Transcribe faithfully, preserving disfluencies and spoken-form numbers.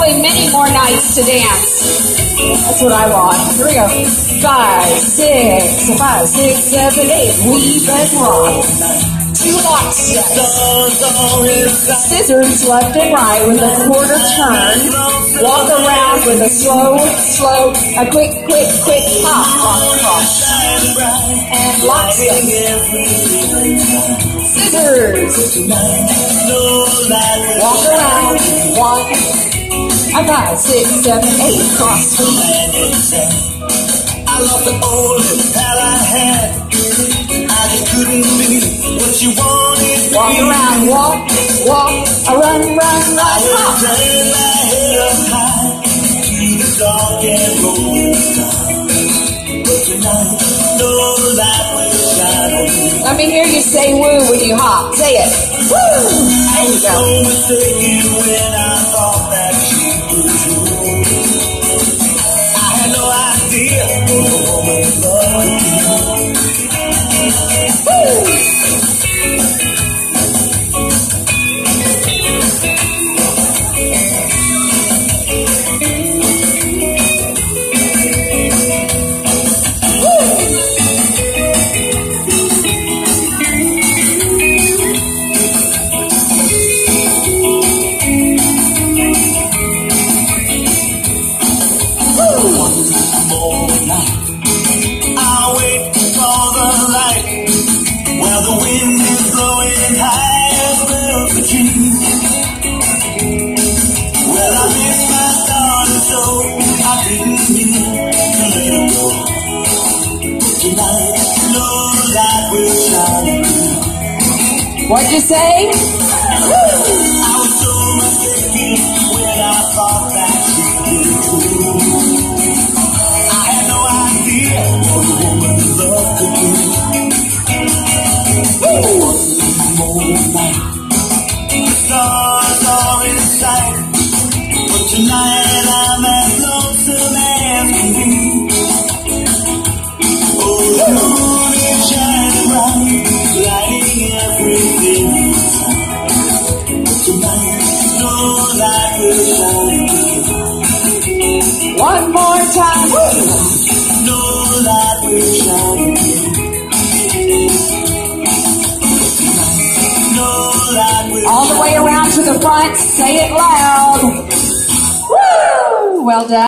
hopefully many more nights to dance. That's what I want. Here we go. Five, six, five, six, seven, eight. Weave and rock. Two locksteps. Scissors left and right with a quarter turn. Walk around with a slow, slow, a quick, quick, quick hop. Rock, rock. And lockstep. Scissors. Walk around. One. A five, six, seven, eight. Cross feet. I love the only pal I had. I just couldn't be what you wanted. Walk around, walk, walk, a run, run, run, hop. Turn my head up high to the dark and rolling sky. But tonight, no light will shine on me. Let me hear you say woo when you hop. Say it. Woo! There you go. I was so mistaken when I thought that you would do. I had no idea what a woman's love would do. Woo! What'd you say? Woo! I was so mistaken when I thought that you would do. I had no idea what a woman's love could do. Woo! One more night, the stars are in sight, but tonight I'm as lonesome as can be. Oh, the moon is shining bright, lighting everything inside. But tonight, no light will shine again. One more time. Woo! No light will shine again. No light will All the way around to the front. Say it loud. Woo! Well done.